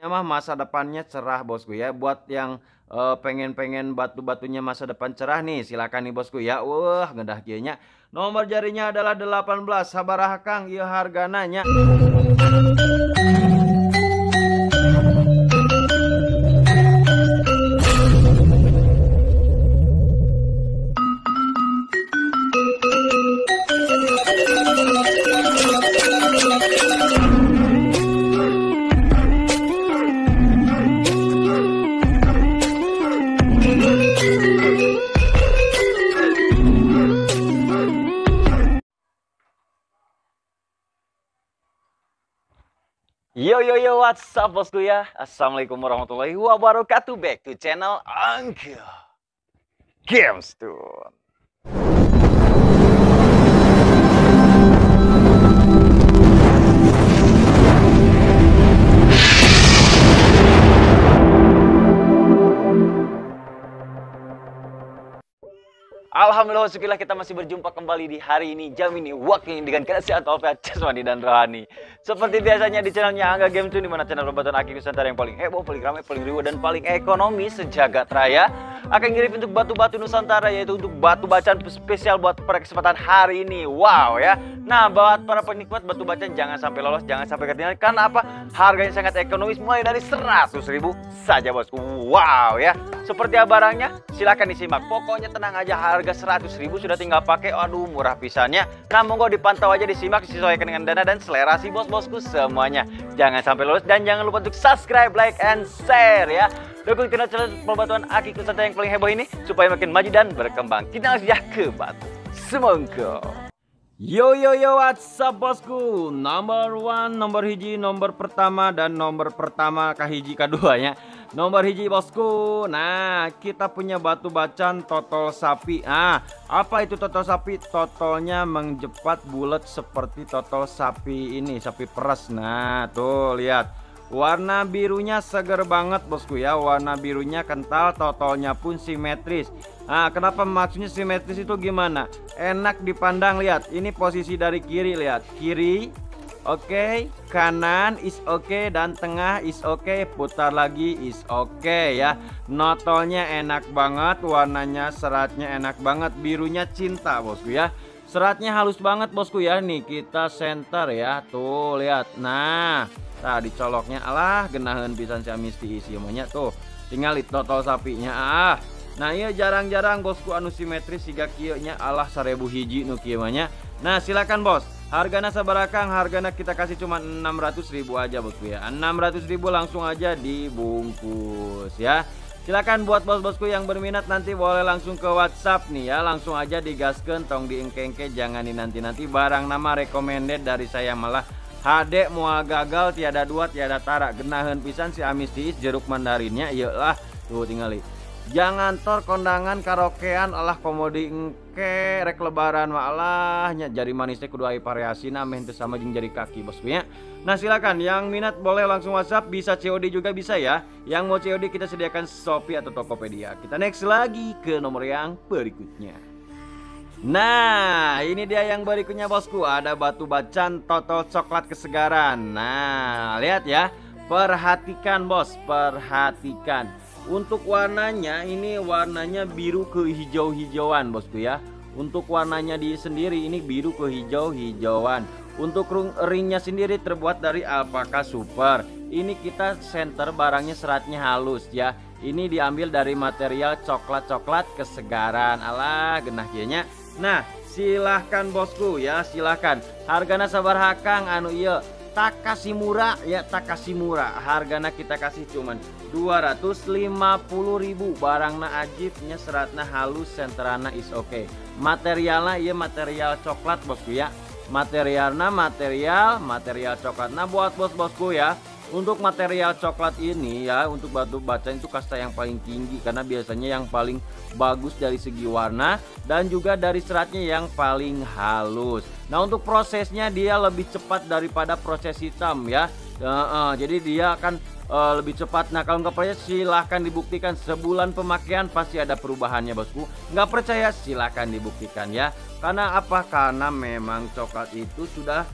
mah masa depannya cerah bosku ya. Buat yang pengen-pengen batu-batunya masa depan cerah nih, silakan nih bosku ya. Wah, ngedah kieu nya. Nomor jarinya adalah 18. Sabaraha Kang ieu hargana nya? Yo yo yo, what's up bosku ya? Assalamualaikum warahmatullahi wabarakatuh. Back to channel Uncle Games tuh. Alhamdulillah syukurlah kita masih berjumpa kembali di hari ini, jam ini, waktu ini dengan kesehatan walafiat jasmani dan rohani. Seperti biasanya di channelnya Angga Game Tune, di mana channel pembuatan Aki Nusantara yang paling heboh, paling ramai, paling reward dan paling ekonomis sejagat raya akan ngirim untuk batu-batu Nusantara, yaitu untuk batu bacaan spesial buat pada kesempatan hari ini. Wow ya. Nah, buat para penikmat batu bacaan jangan sampai lolos, jangan sampai ketinggalan. Karena apa? Harganya sangat ekonomis, mulai dari 100.000 saja bosku. Wow ya. Seperti apa barangnya? Silahkan disimak. Pokoknya tenang aja, harga 100.000 sudah tinggal pakai. Aduh, murah pisannya. Nah, monggo dipantau aja, disimak, disesuaikan dengan dana dan selera si bos-bosku semuanya. Jangan sampai lolos dan jangan lupa untuk subscribe, like, and share ya. Dukung channel pembatuan Aki Nusantara yang paling heboh ini supaya makin maju dan berkembang. Kita langsung ya ke batu. Semongko. Yo yo yo, what's up bosku? Nomor 1, nomor hiji, nomor pertama dan nomor pertama kahiji keduanya. Nomor hiji bosku. Nah, kita punya batu bacaan totol sapi. Ah, apa itu totol sapi? Totolnya menjepat bulat seperti totol sapi ini, sapi peres. Nah, tuh lihat. Warna birunya seger banget bosku ya. Warna birunya kental, totolnya pun simetris. Nah, kenapa maksudnya simetris itu gimana? Enak dipandang, lihat. Ini posisi dari kiri, lihat. Kiri, oke. Kanan is oke. Dan tengah is oke. Putar lagi is oke ya. Notolnya enak banget. Warnanya, seratnya enak banget. Birunya cinta bosku ya. Seratnya halus banget bosku ya. Nih kita center ya. Tuh lihat. Nah dicoloknya alah genahan pisan si amisti isi omanya tuh. Tinggal totol sapinya ah. Nah iya jarang-jarang bosku anu simetris siga kieu nya alah 1000 hiji nu kieu mah nya. Nah silakan bos. Hargana sabarakang? Hargana kita kasih cuma 600.000 aja bosku ya. 600.000 langsung aja dibungkus ya. Silakan buat bos-bosku yang berminat nanti boleh langsung ke WhatsApp nih ya. Langsung aja digaskeun, tong diengke-engke, jangan dinanti-nanti. Barang nama recommended dari saya, malah HD mual gagal tiada dua tiada tara. Genahan pisan si amistiis jeruk mandarinnya iyalah. Tuh tinggali. Jangan tor kondangan karaokean alah komodi engke rek lebaran mah alahnya jari manis teh kudu aya variasi nah meh teu sama jeung jari kaki bosku ya. Nah silakan yang minat boleh langsung WhatsApp, bisa COD juga bisa ya. Yang mau COD kita sediakan Shopee atau Tokopedia. Kita next lagi ke nomor yang berikutnya. Nah ini dia yang berikutnya bosku. Ada batu bacaan totol coklat kesegaran. Nah lihat ya. Perhatikan bos, perhatikan. Untuk warnanya ini warnanya biru ke hijau-hijauan bosku ya. Untuk warnanya di sendiri ini biru ke hijau-hijauan. Untuk ringnya sendiri terbuat dari alpaka super. Ini kita center barangnya seratnya halus ya. Ini diambil dari material coklat-coklat kesegaran. Alah genah kieunya. Nah silahkan bosku ya, silahkan. Hargana sabar Kang anu iya tak kasih murah ya, tak kasih murah. Hargana kita kasih cuman 250.000. Barangna ajibnya seratna halus, senterana is okay. Materialnya iya material coklat bosku ya. Materialnya material coklat. Nah buat bos-bosku ya, untuk material coklat ini ya, untuk batu bacaan itu kasta yang paling tinggi karena biasanya yang paling bagus dari segi warna dan juga dari seratnya yang paling halus. Nah untuk prosesnya dia lebih cepat daripada proses hitam ya. Jadi dia akan lebih cepat. Nah kalau nggak percaya silahkan dibuktikan, sebulan pemakaian pasti ada perubahannya bosku. Nggak percaya silahkan dibuktikan ya. Karena apa? Karena memang coklat itu sudah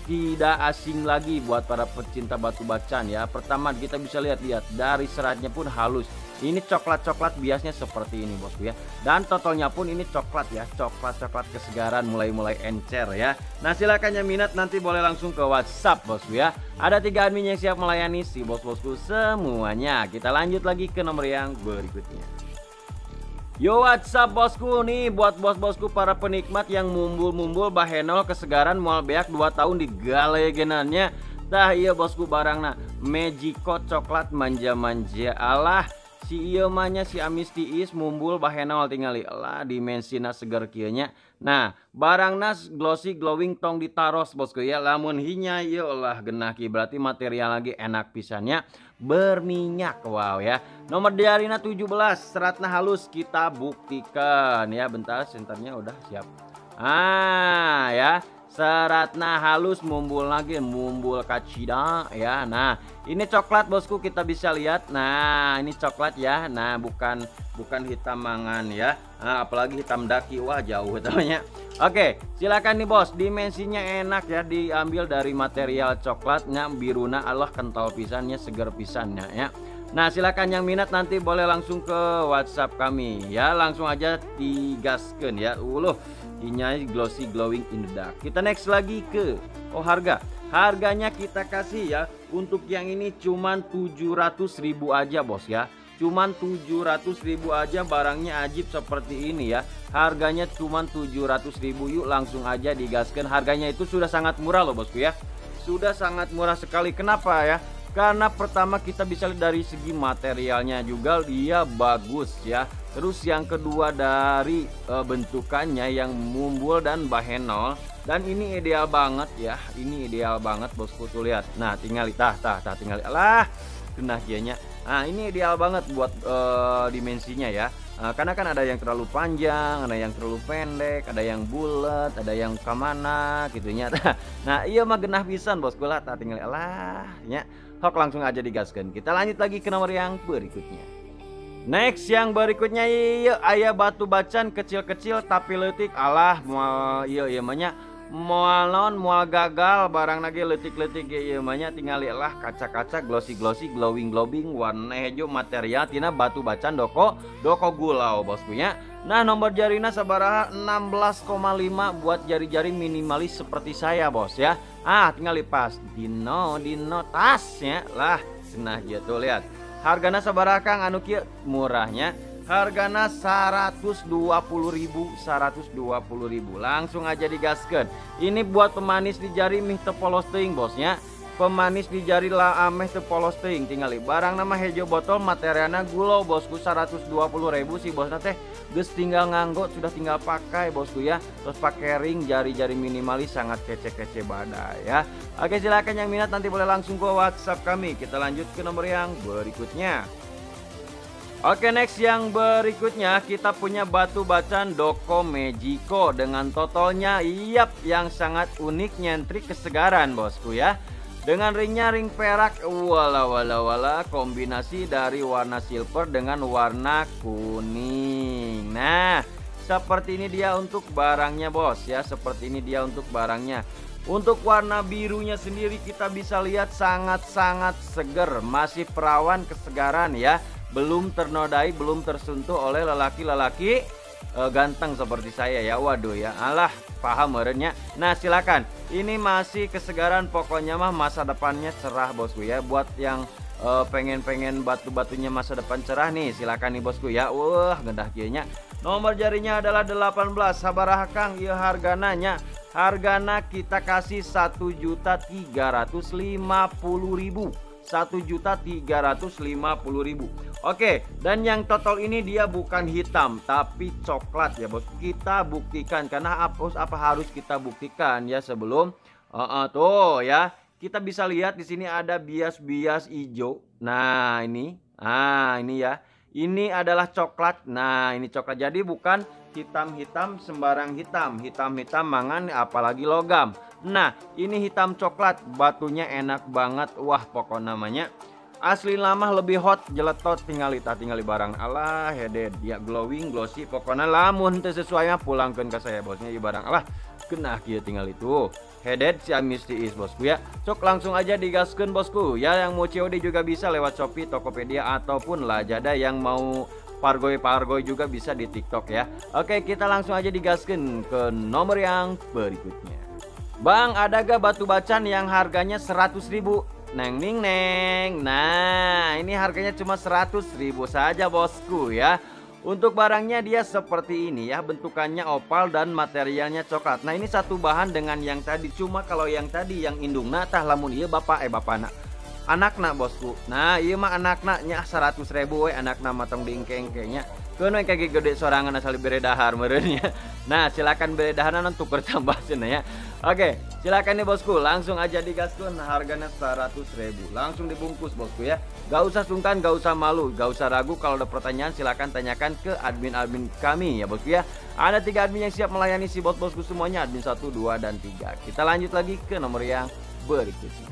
tidak asing lagi buat para pecinta batu bacaan ya. Pertama kita bisa lihat dari seratnya pun halus. Ini coklat-coklat biasnya seperti ini bosku ya. Dan totalnya pun ini coklat ya, coklat-coklat kesegaran mulai encer ya. Nah silakan yang minat nanti boleh langsung ke WhatsApp bosku ya. Ada 3 admin yang siap melayani si bos-bosku semuanya. Kita lanjut lagi ke nomor yang berikutnya. Yo WhatsApp bosku nih buat bos-bosku para penikmat yang mumbul-mumbul bahenol kesegaran mual beak 2 tahun di galegenannya. Tah iya bosku barang nah Magico coklat manja-manja alah si iya mahnya si amis tiis mumbul bahenol tinggali alah dimensina seger kieunya. Nah barang nas glossy glowing tong ditaros bosku ya lamun hinya iya lah genah ki berarti material lagi enak pisannya berminyak wow ya. Nomor diarina 17 seratna halus kita buktikan ya bentar senternya udah siap. Ya seratna halus mumbul lagi mumbul kacida ya. Nah ini coklat bosku kita bisa lihat. Nah ini coklat ya. Nah bukan hitam mangan ya. Nah, apalagi hitam daki wah jauh namanya. Oke silakan nih bos dimensinya enak ya diambil dari material coklatnya biruna Allah kental pisannya seger pisannya ya. Nah silakan yang minat nanti boleh langsung ke WhatsApp kami ya langsung aja digaskan ya. Ini glossy glowing in the dark. Kita next lagi ke harganya kita kasih ya untuk yang ini cuman 700.000 aja bos ya. Cuman 700.000 aja barangnya ajib seperti ini ya. Harganya cuman 700.000 yuk langsung aja digaskan. Harganya itu sudah sangat murah loh bosku ya. Sudah sangat murah sekali. Kenapa ya? Karena pertama kita bisa lihat dari segi materialnya juga dia bagus ya. Terus yang kedua dari bentukannya yang mumbul dan bahenol. Dan ini ideal banget ya. Ini ideal banget bosku tuh lihat. Nah tinggal tinggal alah kena kianya. Nah ini ideal banget buat dimensinya ya. Karena kan ada yang terlalu panjang, ada yang terlalu pendek, ada yang bulat, ada yang kemana gitunya. Nah iya mah genah pisan bosku lah tinggal alah ya. Hok langsung aja digaskan. Kita lanjut lagi ke nomor yang berikutnya. Next yang berikutnya iya aya batu bacan kecil-kecil tapi leutik alah moal iya mahnya moal non moal gagal barang lagi leutik-leutik ieu mahnya tingali lah kaca-kaca glossy glowing warna hijau material tina batu bacan doko gulau bosku nya. Nah nomor jarina sabaraha 16,5 buat jari-jari minimalis seperti saya bos ya. Tinggal pas dino tasnya lah. Nah gitu lihat. Hargana sabaraha Kang anu kieu murahnya. Hargana 120.000 langsung aja digaskeun. Ini buat pemanis di jari mih teu polos teuing bosnya. Pemanis di jari lah ameh teu polos teuing tingali. Barang nama hejo botol materialna gulau bosku 120.000 si bosna teh geus tinggal nganggo sudah tinggal pakai bosku ya. Terus pakai ring jari-jari minimalis sangat kece-kece badai ya. Oke silakan yang minat nanti boleh langsung ke WhatsApp kami. Kita lanjut ke nomor yang berikutnya. Oke next yang berikutnya kita punya batu bacan Doko Magico dengan totalnya yang sangat unik nyentrik kesegaran bosku ya. Dengan ringnya ring perak wala kombinasi dari warna silver dengan warna kuning. Nah seperti ini dia untuk barangnya bos ya. Seperti ini dia untuk barangnya. Untuk warna birunya sendiri kita bisa lihat sangat-sangat seger. Masih perawan kesegaran ya. Belum ternodai, belum tersentuh oleh lelaki-lelaki ganteng seperti saya ya. Waduh ya, alah paham merenya. Nah silakan, ini masih kesegaran pokoknya mah masa depannya cerah bosku ya. Buat yang pengen batu-batunya masa depan cerah nih silakan nih bosku ya. Wah gendah kieunya. Nomor jarinya adalah 18. Sabaraha Kang ieu hargananya? Hargana kita kasih 1.350.000. 1.350.000. Oke, dan yang total ini dia bukan hitam tapi coklat ya bos. Kita buktikan karena apa harus kita buktikan ya sebelum tuh ya. Kita bisa lihat di sini ada bias-bias hijau. Nah, ini ya. Ini adalah coklat. Nah, ini coklat. Jadi bukan hitam-hitam sembarang hitam. Hitam-hitam mangan apalagi logam. Nah, ini hitam coklat. Batunya enak banget. Wah, pokok namanya asli lama lebih hot jeletot tingali barang Allah headed ya glowing glossy pokoknya lamun teu sesuai mah pulangkeun ke saya bosnya ieu barang Allah genah kieu tinggal itu headed si Amisti is bosku ya. Cok langsung aja digaskeun bosku ya, yang mau COD juga bisa lewat Shopee, Tokopedia ataupun Lazada, yang mau pargoy juga bisa di TikTok ya. Oke, kita langsung aja digaskeun ke nomor yang berikutnya. Bang, ada gak batu bacan yang harganya 100.000? Neng ning neng. Nah, ini harganya cuma 100.000 saja bosku ya. Untuk barangnya dia seperti ini ya, bentukannya opal dan materialnya coklat. Nah, ini satu bahan dengan yang tadi, cuma kalau yang tadi yang indungna tah lamun ieu bapak bapakna. Anakna bosku. Nah, ieu mah anakna nya 100.000 we, anakna matong dingkeng-kengnya. Keun we kaki gede sorangan asal bere dahar meureun ya. Nah, silakan bere daharan tuker tambah cenah ya. Oke, silakan nih bosku, langsung aja digaskeun, harganya 100.000. Langsung dibungkus bosku ya. Gak usah sungkan, gak usah malu, gak usah ragu. Kalau ada pertanyaan silakan tanyakan ke admin-admin kami ya bosku ya. Ada 3 admin yang siap melayani si bos-bosku semuanya, admin 1, 2, dan 3. Kita lanjut lagi ke nomor yang berikutnya.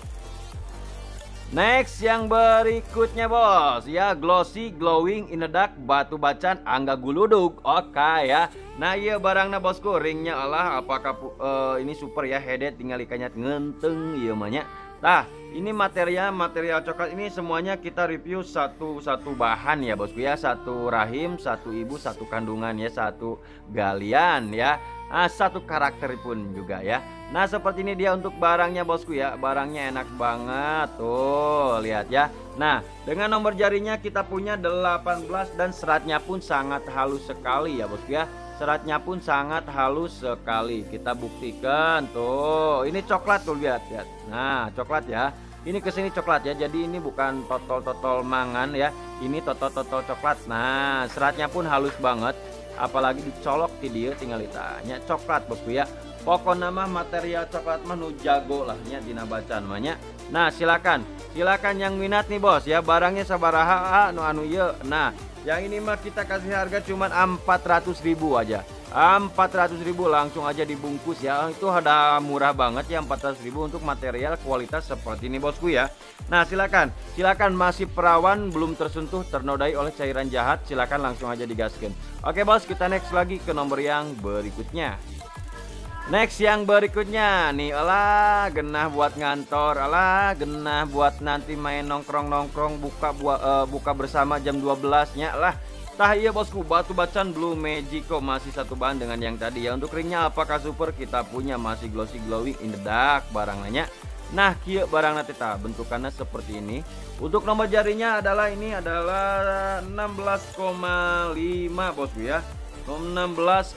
Next yang berikutnya bos ya, glossy glowing in the dark batu bacan angga guludug. Oke ya. Nah iya barangnya bosku, ringnya Allah apakah ini super ya, headed tinggal ikanyat ngenteng iya mahnya. Nah ini material coklat ini semuanya kita review satu bahan ya bosku ya, satu rahim, satu ibu, satu kandungan ya, satu galian ya, satu karakter pun juga ya. Nah seperti ini dia untuk barangnya bosku ya, barangnya enak banget tuh lihat ya. Nah dengan nomor jarinya kita punya 18 dan seratnya pun sangat halus sekali ya bosku ya. Seratnya pun sangat halus sekali. Kita buktikan tuh. Ini coklat tuh lihat. Nah, coklat ya. Ini kesini coklat ya. Jadi ini bukan totol mangan ya. Ini totol coklat. Nah, seratnya pun halus banget. Apalagi dicolok di dia tinggal ditanya coklat bosku ya. Pokoknya mah material coklat mah nu jago lah nya dina bacaan namanya. Nah, silakan yang minat nih bos ya. Barangnya sabaraha anu ieu. Nah, yang ini mah kita kasih harga cuman 400.000 aja. 400.000 langsung aja dibungkus ya. Itu ada murah banget ya, 400.000 untuk material kualitas seperti ini bosku ya. Nah, silakan masih perawan, belum tersentuh ternodai oleh cairan jahat, silakan langsung aja digaskan. Oke bos, kita next lagi ke nomor yang berikutnya. Next yang berikutnya nih, alah genah buat ngantor, alah genah buat nanti main nongkrong buka bersama jam 12 nya lah. Tah iya bosku, batu bacan blue magico masih satu bahan dengan yang tadi ya. Untuk ringnya apakah super, kita punya masih glossy glowing in the dark barangnya. Nah kieu barangna teh bentukannya seperti ini. Untuk nomor jarinya adalah ini adalah 16,5 bosku ya. 16,5.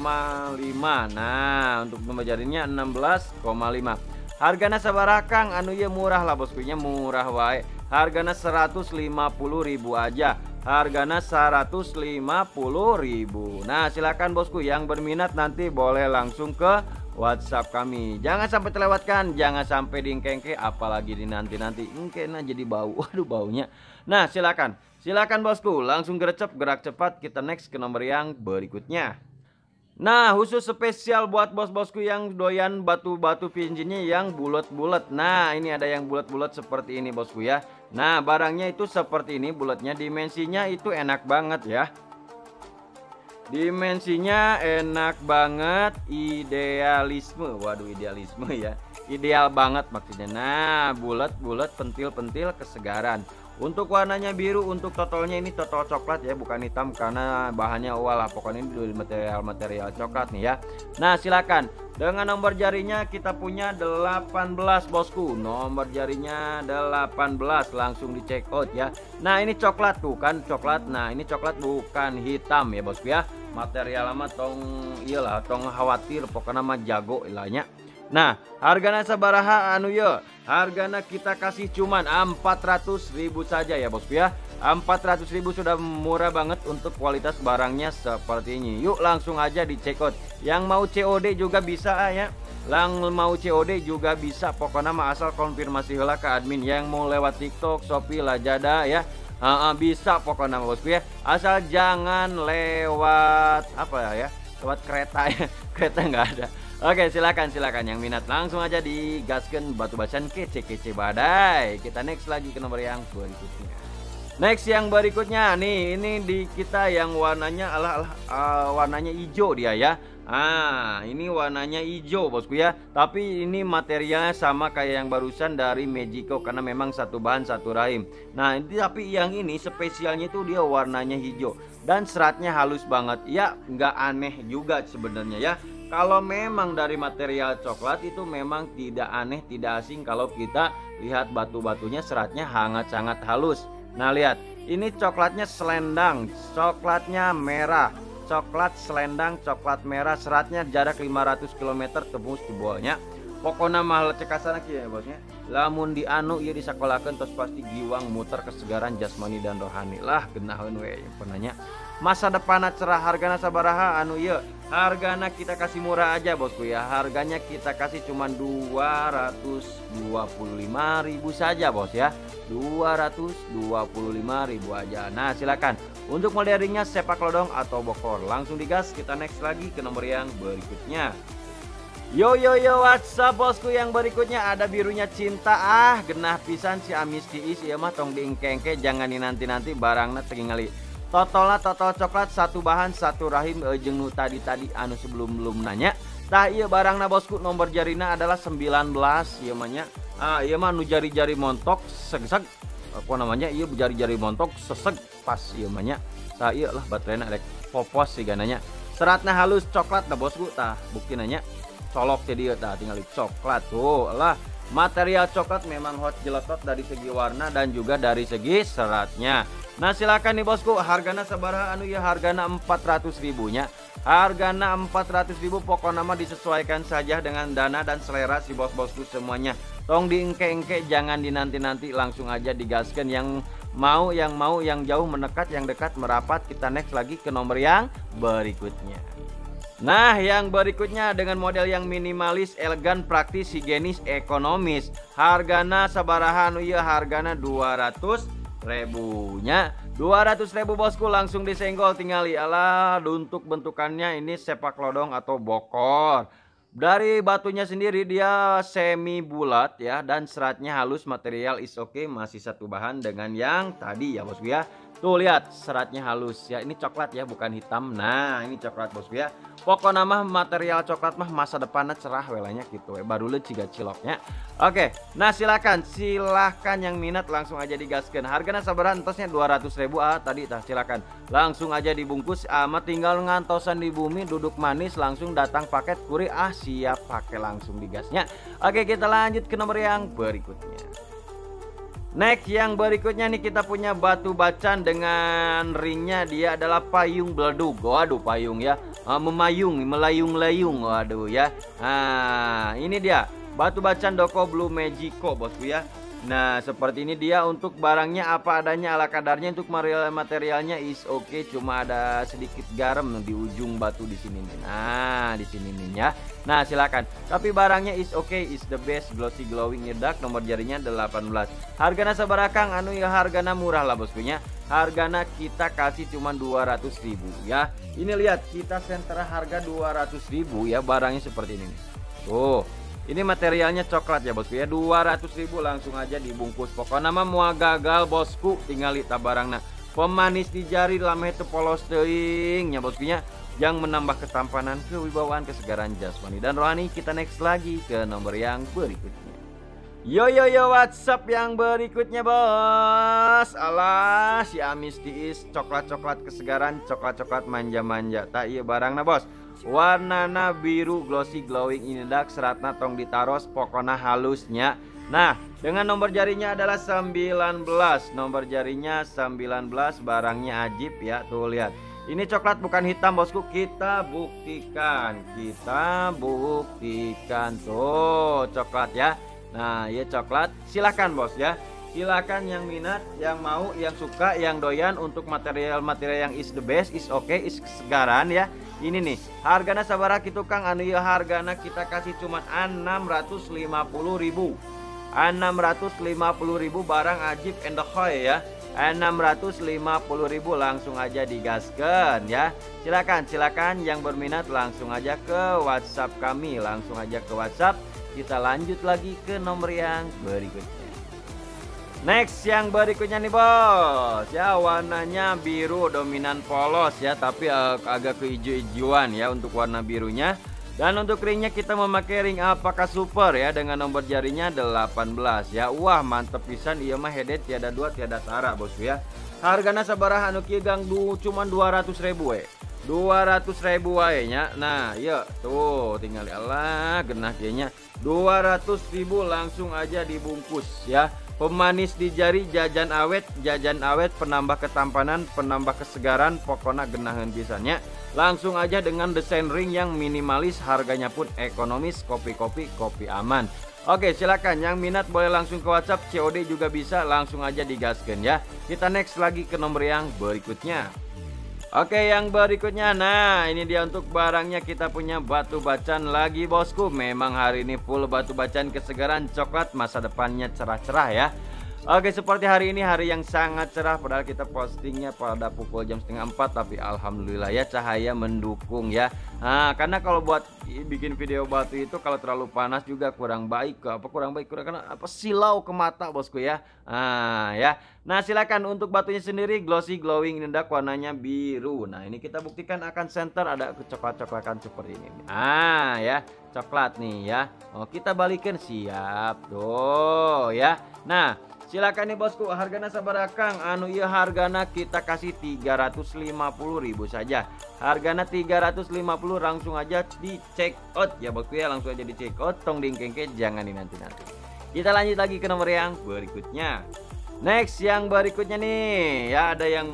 Nah untuk nomor jarinya 16,5. Hargana sabaraha Kang? Anu ya murah lah bosku nya, murah wae. Hargana 150.000 aja. Hargana 150.000. Nah silakan bosku yang berminat nanti boleh langsung ke WhatsApp kami. Jangan sampai terlewatkan, jangan sampai dingkengke, apalagi di nanti engkena jadi bau. Waduh baunya. Nah silakan bosku, langsung gerak cepat. Kita next ke nomor yang berikutnya. Nah khusus spesial buat bos-bosku yang doyan batu-batu pincinnya yang bulat-bulat. Nah ini ada yang bulat-bulat seperti ini bosku ya. Nah barangnya itu seperti ini bulatnya, dimensinya itu enak banget ya. Dimensinya enak banget, idealisme. Waduh idealisme ya, ideal banget maksudnya. Nah bulat-bulat, pentil-pentil, kesegaran. Untuk warnanya biru, untuk totolnya ini totol coklat ya, bukan hitam karena bahannya walah pokoknya ini dari material coklat nih ya. Nah silakan, dengan nomor jarinya kita punya 18 bosku. Nomor jarinya 18, langsung di check out ya. Nah ini coklat tuh kan coklat. Nah ini coklat bukan hitam ya bosku ya. Material lama tong iyalah tong khawatir pokoknya mah jago ilahnya. Nah hargana sabaraha anu ya, hargana kita kasih cuman 400.000 saja ya bosku ya. 400.000 sudah murah banget untuk kualitas barangnya seperti ini. Yuk langsung aja di check out. Yang mau COD juga bisa ya. Mau COD juga bisa, pokoknya mah asal konfirmasi heula ke admin. Yang mau lewat TikTok, Shopee, Lazada ya. Bisa pokoknya bosku ya. Asal jangan lewat apa ya? Lewat kereta ya. Kereta nggak ada. Oke silakan yang minat langsung aja digaskan batu bacan kece-kece badai. Kita next lagi ke nomor yang berikutnya. Next yang berikutnya nih, ini di kita yang warnanya warnanya hijau dia ya. Ini warnanya hijau bosku ya. Tapi ini materialnya sama kayak yang barusan dari Magico, karena memang satu bahan satu rahim. Nah tapi yang ini spesialnya itu dia warnanya hijau dan seratnya halus banget ya, nggak aneh juga sebenarnya ya. Kalau memang dari material coklat itu memang tidak aneh, tidak asing kalau kita lihat batu-batunya seratnya sangat halus. Nah lihat, ini coklatnya selendang, coklatnya merah, coklat selendang, coklat merah, seratnya jarak 500 km tembus jebolnya. Pokoknya mahal cekasana kieu ya bosnya. Lamun di anu ieu disakolakeun tos pasti giwang muter kesegaran jasmani dan rohani. Lah geunaheun we penanya. Masa depan cerah, hargana sabaraha anu ieu? Hargana kita kasih murah aja bosku ya. Harganya kita kasih cuman 225.000 saja bos ya. 225.000 aja. Nah silakan untuk modeling-nya sepak lodong atau bokor. Langsung digas, kita next lagi ke nomor yang berikutnya. Yo WhatsApp bosku, yang berikutnya ada birunya cinta. Genah pisan si Amis Tiis ya mah tong diengke-engke, jangan dinanti-nanti barangna tingali. Total coklat satu bahan satu rahim jeung nu tadi anu sebelum nanya. Tah ieu barangna bosku nomor jarina adalah 19 ieu mah nya. Ieu mah nu jari-jari montok segseg. Apa namanya? Ieu jari-jari montok seseg pas ieu mah nya. Tah ieu lah baterainya rek popos sih gananya. Seratna halus coklat nah bosku, tah bukti nanya. Colok jadi tah tinggal coklat tuh lah. Material coklat memang hot jeletot dari segi warna dan juga dari segi seratnya. Nah silakan nih bosku, hargana sabaraha anu ya? Hargana 400.000 nya. Hargana 400.000, pokok nama disesuaikan saja dengan dana dan selera si bos-bosku semuanya. Tong diengke-engke, jangan dinanti-nanti, langsung aja digaskan. Yang mau, yang jauh menekat, yang dekat merapat. Kita next lagi ke nomor yang berikutnya. Nah yang berikutnya dengan model yang minimalis, elegan, praktis, higienis, ekonomis. Hargana sabaraha anu ieu? Hargana 200.000 nya. 200.000 bosku, langsung disenggol tingali. Alah, untuk bentukannya ini sepak lodong atau bokor. Dari batunya sendiri dia semi bulat ya, dan seratnya halus, material is okay, masih satu bahan dengan yang tadi ya bosku ya. Tuh lihat seratnya halus ya, ini coklat ya bukan hitam. Nah ini coklat bosku ya. Pokok nama material coklat mah masa depannya cerah welanya gitu ya, baru le ciga ciloknya. Oke, nah silakan yang minat langsung aja digaskan. Harganya sabaran entosnya 200.000 tadi tah, silakan langsung aja dibungkus. Tinggal ngantosan di bumi, duduk manis, langsung datang paket kuri siap pakai langsung digasnya. Oke, kita lanjut ke nomor yang berikutnya. Next yang berikutnya nih kita punya batu bacan dengan ringnya, dia adalah payung beledug. Waduh payung ya, melayung-layung, waduh ya. Nah ini dia batu bacan Doko Blue Magico bosku ya. Nah seperti ini dia, untuk barangnya apa adanya ala kadarnya. Untuk materialnya is okay, cuma ada sedikit garam di ujung batu di sini nih. Nah di sini nih ya. Nah silakan, tapi barangnya is okay, is the best, glossy glowing in the dark. Nomor jarinya 18. Hargana sabarakang anu ya? Hargana murah lah boskunya. Hargana kita kasih cuma 200.000 ya. Ini lihat kita sentra harga 200.000 ya, barangnya seperti ini nih. Tuh ini materialnya coklat ya bosku ya. 200.000 langsung aja dibungkus. Pokoknya mah mua gagal bosku, tinggal tabarangna. Pemanis di jari, lameh teu polos teuing nya boskunya, yang menambah ketampanan, kewibawaan, kesegaran jasmani dan rohani. Kita next lagi ke nomor yang berikutnya. Yo WhatsApp yang berikutnya bos. Alah si Amis Tiis, coklat-coklat kesegaran, coklat-coklat manja-manja. Tak iya barangna bos. Warnana biru, glossy glowing in the dark, seratna tong ditaros, pokoknya halusnya. Nah dengan nomor jarinya adalah 19. Nomor jarinya 19, barangnya ajib ya. Tuh lihat, ini coklat bukan hitam bosku, kita buktikan tuh coklat ya. Nah ya coklat, silahkan bos ya. Silakan yang minat, yang mau, yang suka, yang doyan. Untuk material yang is the best, is okay, is kesegaran ya. Ini nih hargana sabaraha kitu Kang? Anu ya hargana kita kasih cuma 650.000. 650.000 barang ajib and the hoy ya. 650.000 langsung aja digaskan ya. Silakan yang berminat langsung aja ke WhatsApp kami, langsung aja ke WhatsApp. Kita lanjut lagi ke nomor yang berikutnya. Next yang berikutnya nih bos, ya warnanya biru dominan polos ya, tapi agak ke hijau-hijauan ya untuk warna birunya. Dan untuk ringnya kita memakai ring apakah super ya dengan nomor jarinya 18 ya. Wah mantep pisan, iya mah hedet tiada dua tiada tara bosku ya. Hargana sabaraha anu kieu gang cuma 200.000 we. 200.000 wae nya. Nah, iya tuh tinggal Allah genah kieu nya. 200.000 langsung aja dibungkus ya. Pemanis di jari, jajan awet, penambah ketampanan, penambah kesegaran, pokoknya genahan pisannya. Langsung aja dengan desain ring yang minimalis, harganya pun ekonomis, kopi aman. Oke, silakan yang minat boleh langsung ke WhatsApp, COD juga bisa, langsung aja digaskan ya. Kita next lagi ke nomor yang berikutnya. Oke, yang berikutnya, nah ini dia untuk barangnya, kita punya batu bacan lagi bosku. Memang hari ini full batu bacan kesegaran coklat, masa depannya cerah-cerah ya. Oke, seperti hari ini hari yang sangat cerah, padahal kita postingnya pada pukul jam 3:30, tapi alhamdulillah ya cahaya mendukung ya. Nah, karena kalau buat bikin video batu itu kalau terlalu panas juga kurang baik, kurang karena silau ke mata bosku ya. Nah ya, nah silakan untuk batunya sendiri glossy glowing indah, warnanya biru. Nah ini kita buktikan akan center ada coklat-coklatan seperti ini. Ah ya, coklat nih ya. Oh kita balikin, siap tuh ya. Nah silakan nih bosku, hargana sabaraha Kang? Anu iya hargana kita kasih 350.000 saja. Hargana 350, langsung aja di check out ya bosku ya, langsung aja di check out, tong dingkengke jangan dinanti-nanti. Kita lanjut lagi ke nomor yang berikutnya. Next yang berikutnya nih ya, ada yang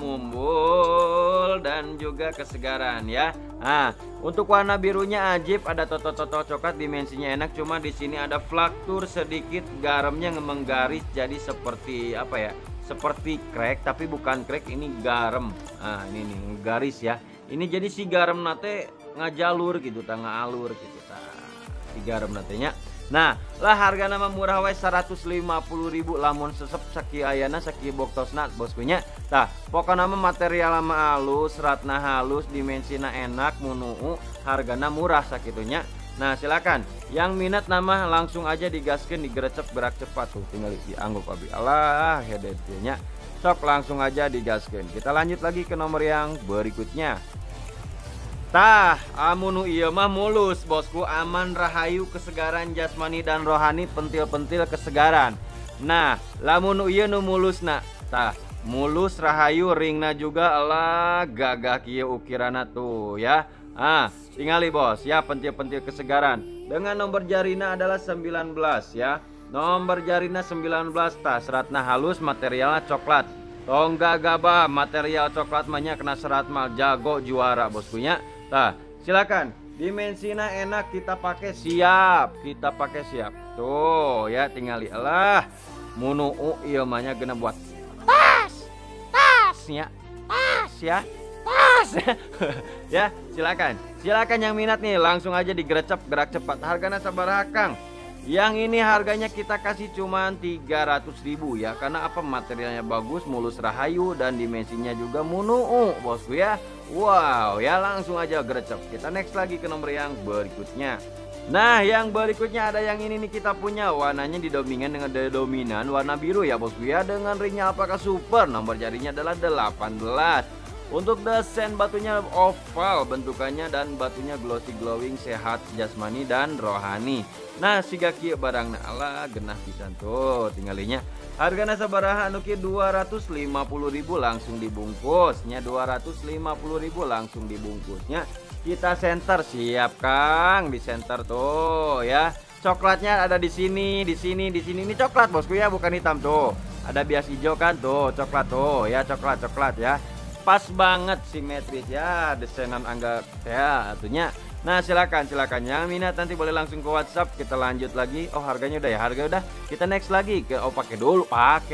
mumbul dan juga kesegaran ya. Nah untuk warna birunya ajib, ada toto-toto coklat, dimensinya enak, cuma di sini ada flaktur sedikit, garamnya menggaris jadi seperti apa ya, seperti crack tapi bukan crack, ini garam. Nah ini nih garis ya, ini jadi si garam nate ngajalur gitu, tengah alur gitu si garam natenya. Nah lah harga nama murah wae 150.000, lamun sesep saki ayana saki boktosna boskunya. Tah pokoknya nama material lama halus, ratna halus, dimensinya enak, munuu, hargana murah sakitunya. Nah silakan yang minat nama langsung aja digaskeun, digerecep gerak cepat tuh, tinggal diangguk abi Allah hedetnya. Sok langsung aja digaskeun. Kita lanjut lagi ke nomor yang berikutnya. Tah, amunu iya mah mulus bosku, aman rahayu kesegaran jasmani dan rohani, pentil-pentil kesegaran. Nah, lamun iya nu mulus nak, tah mulus rahayu, ringna juga Allah gagah kieu ukirana tuh ya. Ah, tingali bos ya, pentil-pentil kesegaran. Dengan nomor jarina adalah 19 ya. Nomor jarina 19, tah seratna halus, materialnya coklat. Tongga gabah, material coklat mahnya kena serat mal jago juara boskunya. Nah, silakan. Dimensinya enak, kita pakai siap. Tuh ya, tinggal Allah. Munuu ieu mah nya gena buat tas ya. Tas. Ya, silakan. Silakan yang minat nih, langsung aja digerecep gerak cepat. Hargana sabaraha Kang? Yang ini harganya kita kasih cuman 300.000 ya, karena apa, materialnya bagus, mulus rahayu, dan dimensinya juga munuu bosku ya. Wow ya, langsung aja gerecep. Kita next lagi ke nomor yang berikutnya. Nah yang berikutnya ada yang ini nih, kita punya warnanya didomingan dengan dominan warna biru ya bosku ya, dengan ringnya apakah super, nomor jarinya adalah 18. Untuk desain batunya oval bentukannya, dan batunya glossy glowing, sehat jasmani dan rohani. Nah siga kieu barangna Allah genah pisan tuh tinggalinya. Hargana sabaraha anu kieu 250.000 langsung dibungkusnya, 250.000 langsung dibungkusnya. Kita center, siap Kang, di center tuh ya. Coklatnya ada di sini. Ini coklat bosku ya, bukan hitam tuh. Ada bias hijau kan tuh, coklat tuh ya, coklat ya. Pas banget simetris ya, desainan angga ya atunya. Nah silakan yang minat nanti boleh langsung ke WhatsApp. Kita lanjut lagi. Oh harganya udah ya, harga udah. Kita next lagi ke pakai dulu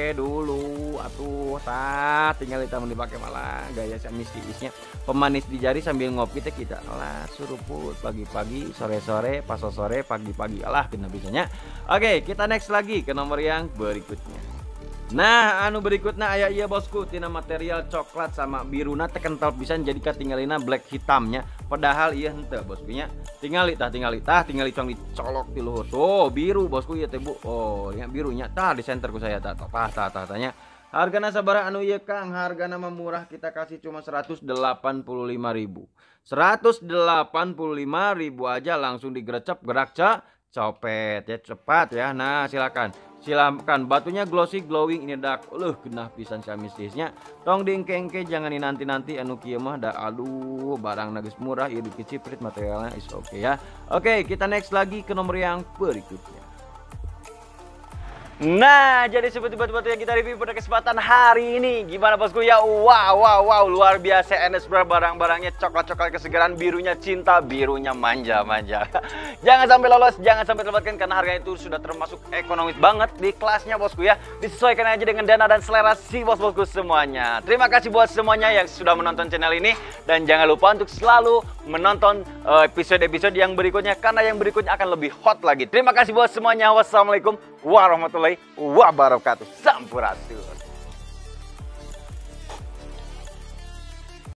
atuh tah, tinggal kita mau dipakai malah gaya mistisnya pemanis di jari sambil ngopi teh kita lah suruput pagi-pagi, sore-sore, pas sore, pagi-pagi, alah kena bisanya. Oke, kita next lagi ke nomor yang berikutnya. Nah, anu berikutnya aya iya bosku, tina material coklat sama biruna teh kental pisan jadi katinggalina black hitamnya. Padahal iya henteu bosku nya. Tingali cong dicolok di luhur. Tuh, biru bosku ieu teh Bu. Oh, nya birunya tah di center ku saya tah tanya. Hargana sabaraha anu ieu Kang? Hargana mah murah, kita kasih cuma 185.000. 185.000 aja langsung digrecep gerak copet ya, cepat ya. Nah, silakan batunya glossy glowing ini dak genah pisan mistisnya. Tong diengke-engke jangan nanti anu kieu mah da aduh barang nagis murah ieu dikiciprit materialnya is oke ya. Oke, kita next lagi ke nomor yang berikutnya. Nah, jadi seperti batu-batu yang kita review pada kesempatan hari ini. Gimana bosku ya? Wow, luar biasa NS barang-barangnya coklat-coklat kesegaran, birunya cinta, birunya manja. Jangan sampai lolos, jangan sampai terlewatkan karena harganya itu sudah termasuk ekonomis banget di kelasnya bosku ya. Disesuaikan aja dengan dana dan selera si bos-bosku semuanya. Terima kasih buat semuanya yang sudah menonton channel ini dan jangan lupa untuk selalu menonton episode-episode yang berikutnya karena yang berikutnya akan lebih hot lagi. Terima kasih buat semuanya. Wassalamualaikum warahmatullahi wabarakatuh. Sampurasun.